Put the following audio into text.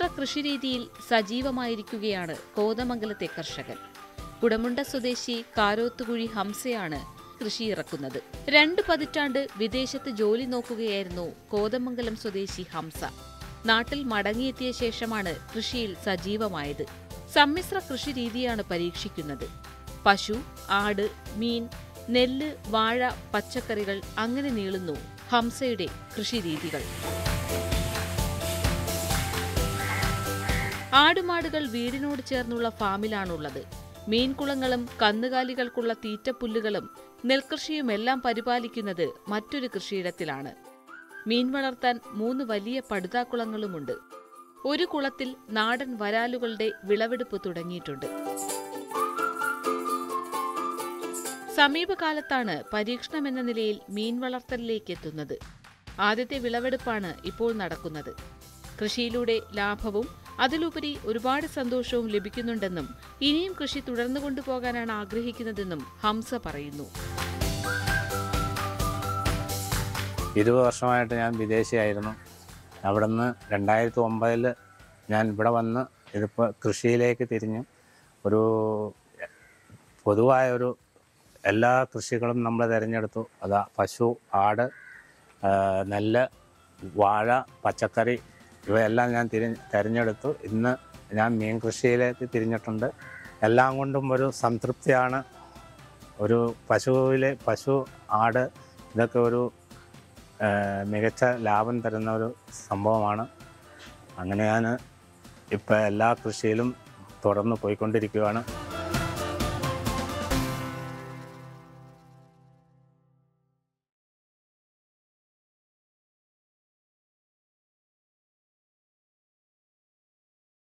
കൃഷിരീതിയിൽ സജീവമായിരിക്കുകയാണ് കോതമംഗലത്തെ കർഷകൻ. കുടമുണ്ട സ്വദേശി കാരോത്തുകുഴി ഹംസയാണ് കൃഷി ഇറക്കുന്നത്. 2 പതിറ്റാണ്ട് വിദേശത്ത് ജോലി നോക്കുകയായിരുന്നു കോതമംഗലം സ്വദേശി ഹംസ. നാട്ടിൽ മടങ്ങിയെത്തിയ ശേഷമാണ് കൃഷിയിൽ സജീവമായത്. സമ്മിശ്ര കൃഷി രീതിയാണ് പരീക്ഷിക്കുന്നത്. പശു, ആട്, മീൻ, നെല്ല്, വാഴ, പച്ചക്കറികൾ അങ്ങനെ നീളുന്നു ഹംസയുടെ കൃഷിരീതികൾ. ആടുമാടുകൾ വീടിനോട് ചേർന്നുള്ള ഫാമിലാണുള്ളത്. മീൻകുളങ്ങളും കന്നുകാലികൾക്കുള്ള തീറ്റപ്പുല്ലുകളും നെൽകൃഷിയുമെല്ലാം പരിപാലിക്കുന്നത് മറ്റൊരു കൃഷിയിടത്തിലാണ്. മീൻ വളർത്താൻ 3 വലിയ പടുതാക്കുളങ്ങളുമുണ്ട്. ഒരു കുളത്തിൽ നാടൻ വരാലുകളുടെ വിളവെടുപ്പ് തുടങ്ങിയിട്ടുണ്ട്. സമീപകാലത്താണ് പരീക്ഷണമെന്ന നിലയിൽ മീൻ വളർത്തലിലേക്ക് എത്തുന്നത്. ആദ്യത്തെ വിളവെടുപ്പാണ് ഇപ്പോൾ നടക്കുന്നത്. കൃഷിയിലൂടെ ലാഭവും അതിലുപരി ഒരുപാട് സന്തോഷവും ലഭിക്കുന്നുണ്ടെന്നും ഇനിയും കൃഷി തുടർന്നു കൊണ്ടുപോകാനാണ് ആഗ്രഹിക്കുന്നതെന്നും ഹംസ പറയുന്നു. 20 വർഷമായിട്ട് ഞാൻ വിദേശിയായിരുന്നു. അവിടുന്ന് 2009 ഞാൻ ഇവിടെ വന്ന് ഇതിപ്പോൾ കൃഷിയിലേക്ക് തിരിഞ്ഞു. ഒരു പൊതുവായൊരു എല്ലാ കൃഷികളും നമ്മൾ തിരഞ്ഞെടുത്തു. അതാ പശു, ആട്, നെല്ല്, വാഴ, പച്ചക്കറി ഇവയെല്ലാം ഞാൻ തിരഞ്ഞെടുത്തു. ഇന്ന് ഞാൻ മീൻ കൃഷിയിലേക്ക് തിരിഞ്ഞിട്ടുണ്ട്. എല്ലാം കൊണ്ടും ഒരു സംതൃപ്തിയാണ്. ഒരു പശു, ആട് ഇതൊക്കെ ഒരു മികച്ച ലാഭം തരുന്ന ഒരു സംഭവമാണ്. അങ്ങനെ ഞാൻ ഇപ്പോൾ എല്ലാ കൃഷിയിലും തുടർന്ന് പോയിക്കൊണ്ടിരിക്കുകയാണ്.